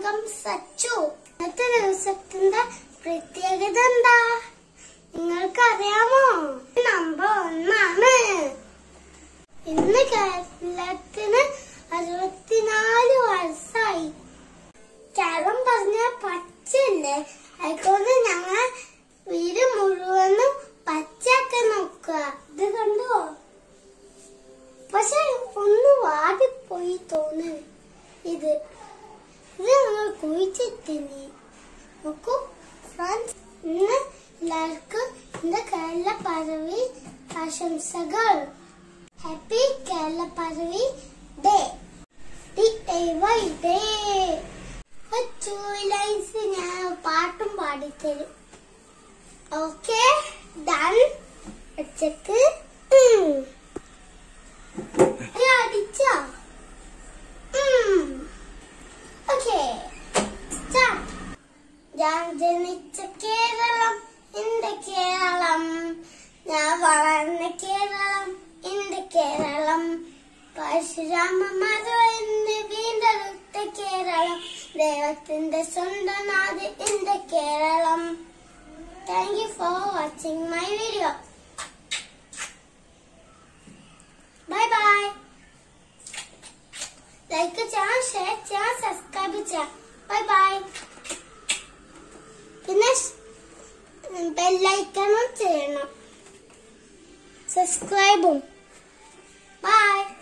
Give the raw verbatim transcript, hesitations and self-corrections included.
Welcome Sachu. ഇന്നത്തെ ദിവസത്തിന്റെ പ്രത്യേകത എന്താ നിങ്ങൾക്കറിയാമോ? നമ്പർ ഒന്നാണ്. ഇന്ന് കേരളത്തിന് അറുപത്തിനാല് വയസ്സായി. കേരളം പറഞ്ഞ പച്ചല്ലേ, അതുകൊണ്ട് ഞങ്ങൾ വീട് മുഴുവനും പച്ചയാക്കാൻ നോക്കുക. ഇത് കണ്ടോ? പക്ഷെ ഒന്ന് വാടിപ്പോയി തോന്നുന്നു. ഇത് ഇത് ഞങ്ങൾ കുഴിച്ചിട്ടിനി. നോക്കൂ ഫ്രണ്ട്സ്, ഇന്ന് എല്ലാവർക്കും എന്റെ കേരള പിറവി ആശംസകൾ. Happy Kerala Piravi day. D A Y day. Two lines ഞാൻ പാട്ടും പാടിത്തരും. Okay done. ഒച്ചക്ക് അടിച്ചോ? Okay start. ഞാൻ ജനിച്ച കേരളം എന്റെ കേരളം, ഞാൻ വളർന്ന കേരളം എന്റെ കേരളം, പരശുരാമ മരം എന്റെ വീണ്ടെടുത്ത കേരളം, ദൈവത്തിന്റെ സ്വന്തം നാട് എന്റെ Keralam. Thank you for watching my video. Bye bye. Like ചെയ്യാം, ഷെയർ ചെയ്യാം, സബ്സ്ക്രൈബ് ചെയ്യാം. Bye bye. പിന്നെ ബെല്ലൈക്കണും ചെയ്യണം, സബ്സ്ക്രൈബും. Bye.